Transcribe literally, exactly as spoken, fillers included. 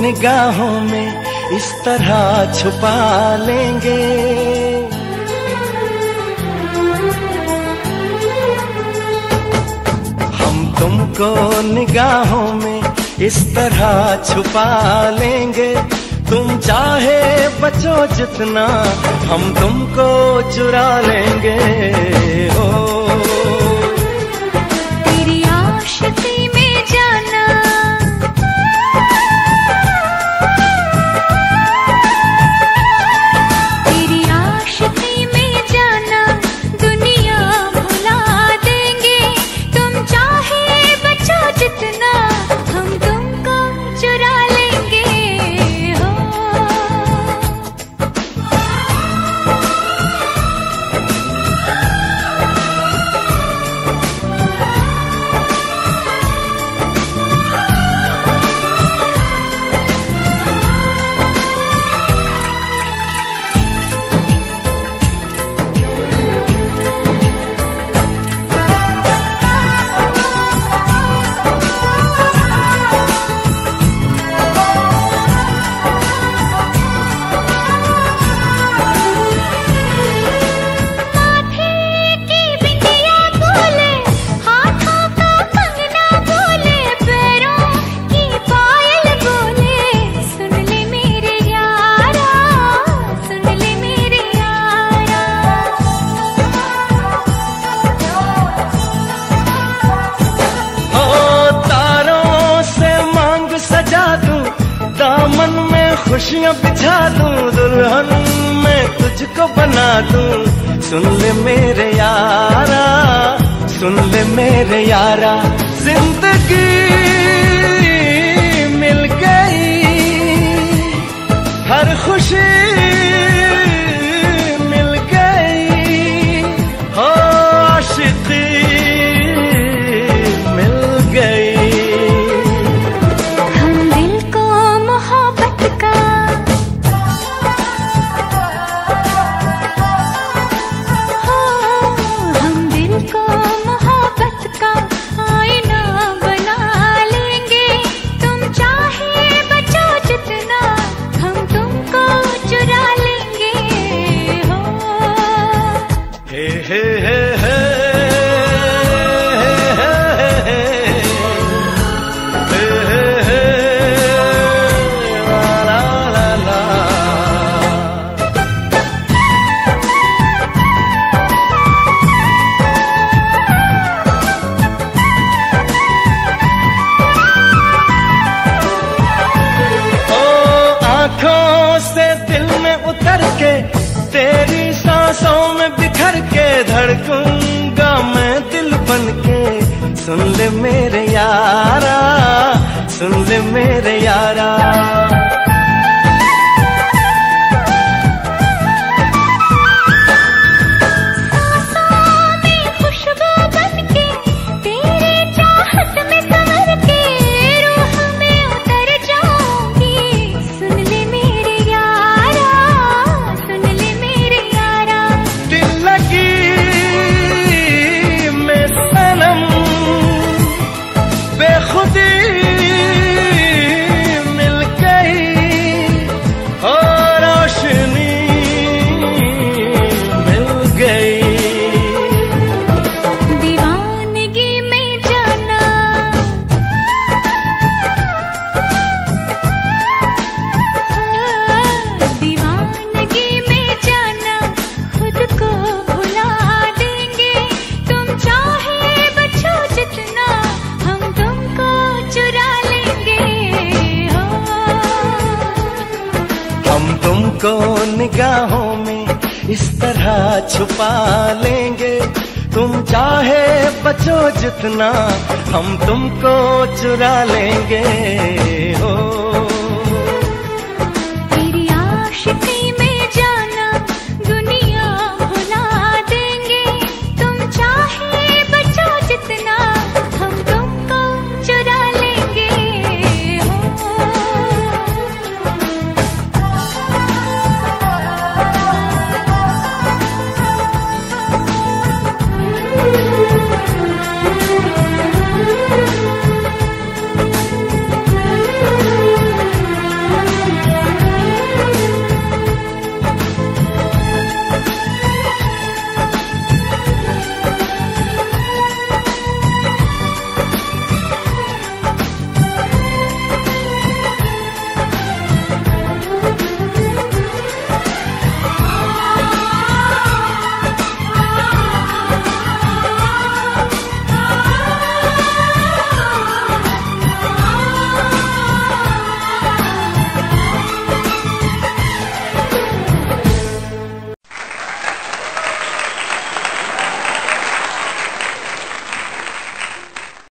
निगाहों में इस तरह छुपा लेंगे। हम तुमको निगाहों में इस तरह छुपा लेंगे। तुम चाहे बचो जितना, हम तुमको चुरा लेंगे। ओ तेरी आशिकी में जाना, तेरी आशिकी में जाना, दुनिया भुला देंगे। तुम चाहे बचो जितना, हम तुमको चुरा लेंगे। दामन में खुशियाँ बिछा दूं, दुल्हन मैं तुझको बना दूं। सुन ले मेरे यारा, सुन ले मेरे यारा, जिंदगी मिल गई, हर खुशी मिल गई, हो आशिकी मिल गई। तेरी सांसों में बिखर के धड़कूंगा मैं दिल बन के। सुन ले मेरे यारा, सुन ले मेरे यारा, तुमको निगाहों में इस तरह छुपा लेंगे। तुम चाहे बचो जितना, हम तुमको चुरा लेंगे। हो